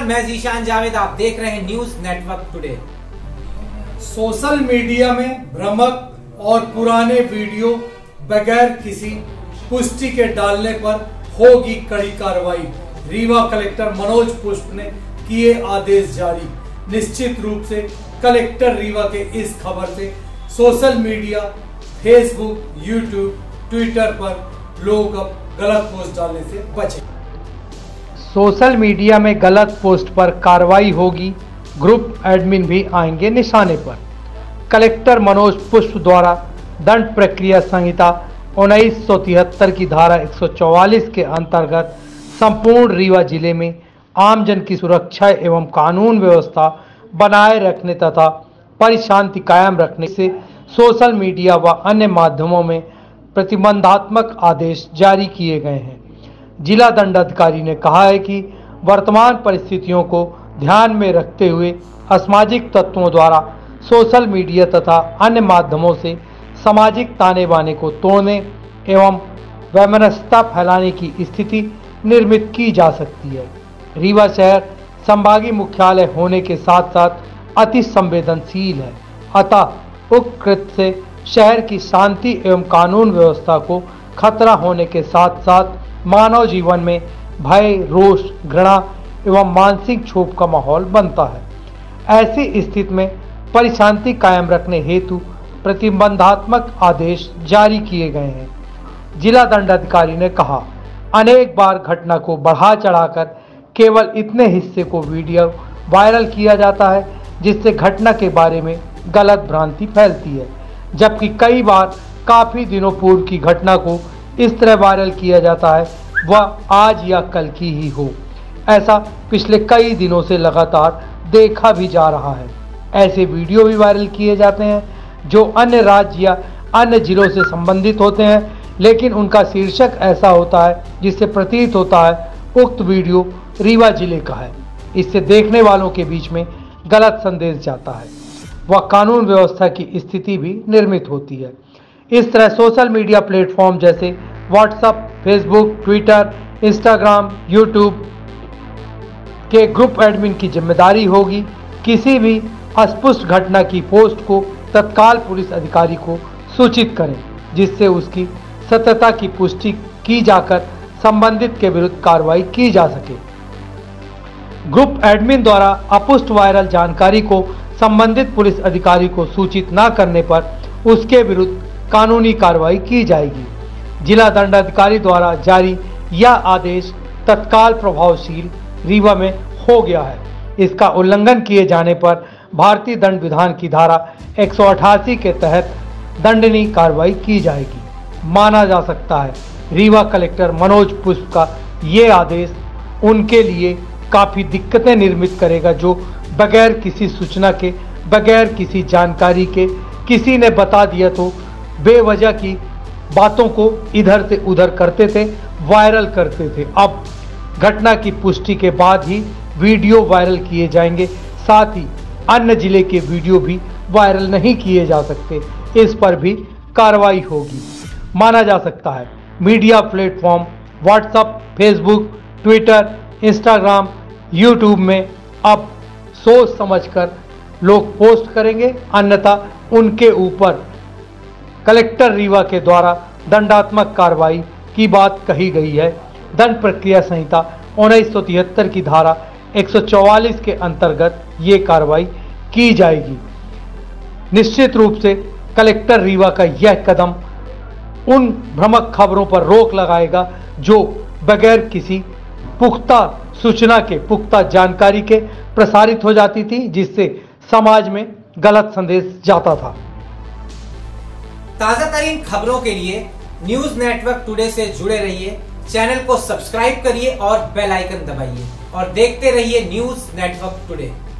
नमस्कार, मैं जीशान जावेद। आप देख रहे हैं news network today. Social media में भ्रामक और पुराने वीडियो बगैर किसी पुष्टि के डालने पर होगी कड़ी कार्रवाई। रीवा कलेक्टर मनोज पुष्प ने किए आदेश जारी। निश्चित रूप से कलेक्टर रीवा के इस खबर से social media, Facebook, YouTube, Twitter पर लोग अब गलत पोस्ट डालने से बचें। सोशल मीडिया में गलत पोस्ट पर कार्रवाई होगी, ग्रुप एडमिन भी आएंगे निशाने पर। कलेक्टर मनोज पुष्प द्वारा दंड प्रक्रिया संहिता 1973 की धारा 144 के अंतर्गत संपूर्ण रीवा जिले में आमजन की सुरक्षा एवं कानून व्यवस्था बनाए रखने तथा परिशांति कायम रखने से सोशल मीडिया व अन्य माध्यमों में प्रतिबंधात्मक आदेश जारी किए गए हैं। जिला दंडाधिकारी ने कहा है कि वर्तमान परिस्थितियों को ध्यान में रखते हुए असामाजिक तत्वों द्वारा सोशल मीडिया तथा अन्य माध्यमों से सामाजिक ताने बाने को तोड़ने एवं वैमनस्यता फैलाने की स्थिति निर्मित की जा सकती है। रीवा शहर संभागीय मुख्यालय होने के साथ साथ अति संवेदनशील है, अतः उक्त कृत्य से शहर की शांति एवं कानून व्यवस्था को खतरा होने के साथ साथ मानव जीवन में भय, रोष, घृणा एवं मानसिक क्षोभ का माहौल बनता है। ऐसी स्थिति में परिशांति कायम रखने हेतु प्रतिबंधात्मक आदेश जारी किए गए हैं। जिला दंडाधिकारी ने कहा, अनेक बार घटना को बढ़ा चढ़ाकर केवल इतने हिस्से को वीडियो वायरल किया जाता है जिससे घटना के बारे में गलत भ्रांति फैलती है, जबकि कई बार काफ़ी दिनों पूर्व की घटना को इस तरह वायरल किया जाता है वह आज या कल की ही हो। ऐसा पिछले कई दिनों से लगातार देखा भी जा रहा है। ऐसे वीडियो भी वायरल किए जाते हैं जो अन्य राज्य या अन्य जिलों से संबंधित होते हैं, लेकिन उनका शीर्षक ऐसा होता है जिससे प्रतीत होता है उक्त वीडियो रीवा जिले का है। इससे देखने वालों के बीच में गलत संदेश जाता है व कानून व्यवस्था की स्थिति भी निर्मित होती है। इस तरह सोशल मीडिया प्लेटफॉर्म जैसे WhatsApp, Facebook, Twitter, Instagram, YouTube के ग्रुप एडमिन की जिम्मेदारी होगी किसी भी अस्पष्ट घटना की पोस्ट को तत्काल पुलिस अधिकारी को सूचित करें, जिससे उसकी सत्यता की पुष्टि की जाकर संबंधित के विरुद्ध कार्रवाई की जा सके। ग्रुप एडमिन द्वारा अपुष्ट वायरल जानकारी को संबंधित पुलिस अधिकारी को सूचित न करने पर उसके विरुद्ध कानूनी कार्रवाई की जाएगी। जिला दंडाधिकारी द्वारा जारी यह आदेश तत्काल प्रभावशील रीवा में हो गया है। इसका उल्लंघन किए जाने पर भारतीय दंड विधान की धारा 188 के तहत दंडनीय कार्रवाई की जाएगी। माना जा सकता है रीवा कलेक्टर मनोज पुष्प का ये आदेश उनके लिए काफ़ी दिक्कतें निर्मित करेगा, जो बगैर किसी सूचना के, बगैर किसी जानकारी के किसी ने बता दिया तो बेवजह की बातों को इधर से उधर करते थे, वायरल करते थे। अब घटना की पुष्टि के बाद ही वीडियो वायरल किए जाएंगे, साथ ही अन्य जिले के वीडियो भी वायरल नहीं किए जा सकते, इस पर भी कार्रवाई होगी। माना जा सकता है media platform WhatsApp, Facebook, Twitter, Instagram, YouTube में अब सोच समझकर लोग पोस्ट करेंगे, अन्यथा उनके ऊपर कलेक्टर रीवा के द्वारा दंडात्मक कार्रवाई की बात कही गई है। दंड प्रक्रिया संहिता 1973 की धारा 144 के अंतर्गत ये कार्रवाई की जाएगी। निश्चित रूप से कलेक्टर रीवा का यह कदम उन भ्रामक खबरों पर रोक लगाएगा जो बगैर किसी पुख्ता सूचना के, पुख्ता जानकारी के प्रसारित हो जाती थी, जिससे समाज में गलत संदेश जाता था। ताजा तरीन खबरों के लिए न्यूज नेटवर्क टुडे से जुड़े रहिए। चैनल को सब्सक्राइब करिए और बेल आइकन दबाइए और देखते रहिए न्यूज नेटवर्क टुडे।